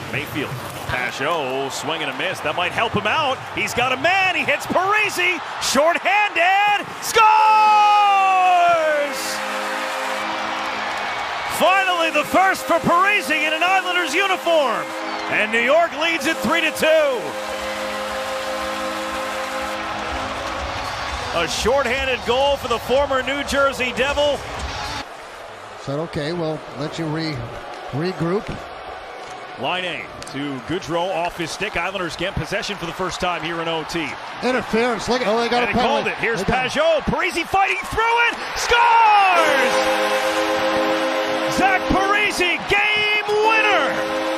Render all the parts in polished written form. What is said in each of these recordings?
Mayfield, Pajot, swing and a miss. That might help him out. He's got a man. He hits Parise. Short-handed. Scores! Finally, the first for Parise in an Islanders uniform. And New York leads it 3-2. A short-handed goal for the former New Jersey Devil. Said, okay, well, let you regroup. Line A to Goodrow off his stick. Islanders get possession for the first time here in OT. Interference. Look, they got a penalty. Called it. Here's Pajot. Parise fighting through it. Scores! Zach Parise, game winner.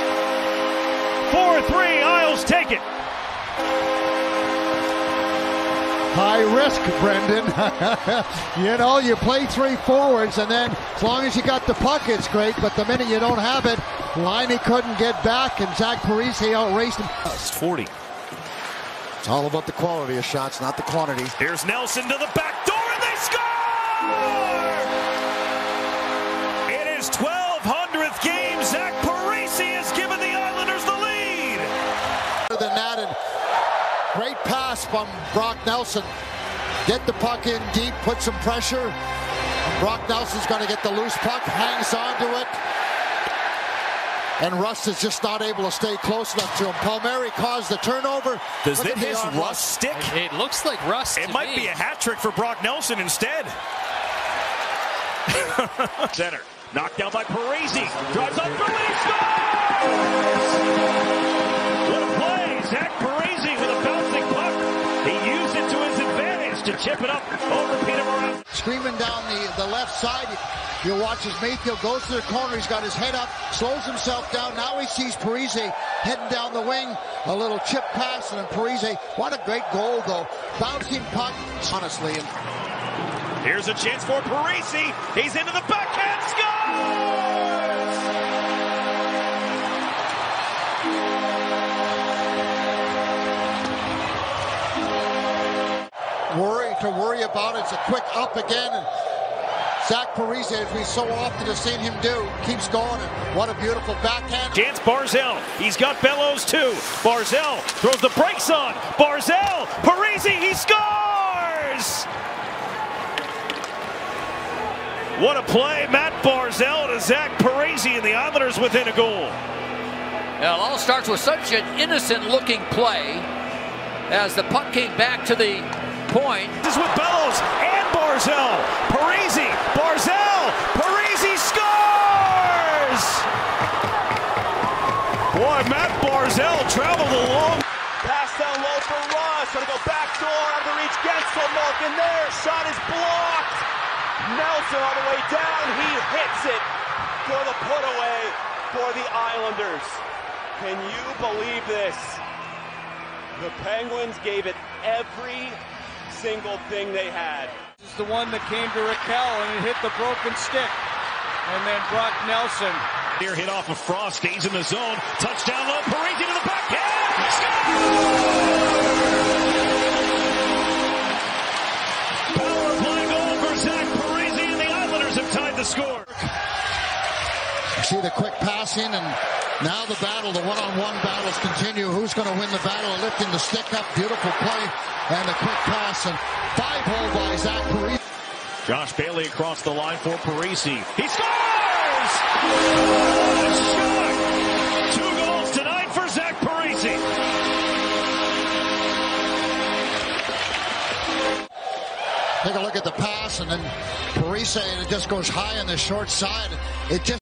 4-3. Isles take it. High risk, Brendan. You know, you play three forwards, and then as long as you got the puck, it's great. But the minute you don't have it, Laine couldn't get back, and Zach Parise outraced him. It's 40. It's all about the quality of shots, not the quantity. Here's Nelson to the back door, and they score! In his 1,200th game, Zach Parise has given the Islanders the lead. Than that, and great pass from Brock Nelson. Get the puck in deep, put some pressure. Brock Nelson's going to get the loose puck, hangs on to it. And Rust is just not able to stay close enough to him. Palmieri caused the turnover. Does this his Rust stick? It looks like Rust. It might be a hat trick for Brock Nelson instead. Center. Knocked down by Parise. Drives up through it. He scores! What a play. Zach Parise with a bouncing puck. He used it to his advantage to chip it up over Peter Moroz. Screaming down the left side. You'll watch as Mayfield goes to the corner. He's got his head up, slows himself down. Now he sees Parise heading down the wing. A little chip pass, and then Parise. What a great goal, though. Bouncing puck, honestly. Here's a chance for Parise. He's into the backhand. Scores! To worry about it's a quick up again, and Zach Parise, as we so often have seen him do, keeps going, and what a beautiful backhand. Chance Barzal, he's got Bellows too. Barzal throws the brakes on. Barzal, Parise, he scores! What a play, Matt Barzal to Zach Parise, and the Islanders within a goal. Well, it all starts with such an innocent-looking play as the puck came back to the point. This is with Bellows and Barzal. Parise, Barzal, Parise scores! Boy, Matt Barzal traveled along. Pass down low for Ross. Gonna go back door out of the reach. Gensel Malkin there. Shot is blocked. Nelson all the way down. He hits it for the putaway for the Islanders. Can you believe this? The Penguins gave it every single thing they had. This is the one that came to Raquel and it hit the broken stick. And then Brock Nelson. Here hit off of Frost, stays in the zone. Touchdown low, Parise to the backhand. Power play goal for Zach Parise, and the Islanders have tied the score. See the quick passing, and now the battle, the one-on-one battles continue. Who's going to win the battle of lifting the stick up? Beautiful play and a quick pass, and 5-hole by Zach Parise. Josh Bailey across the line for Parise. He scores! What a shot! 2 goals tonight for Zach Parise. Take a look at the pass, and then Parise, and it just goes high on the short side. It just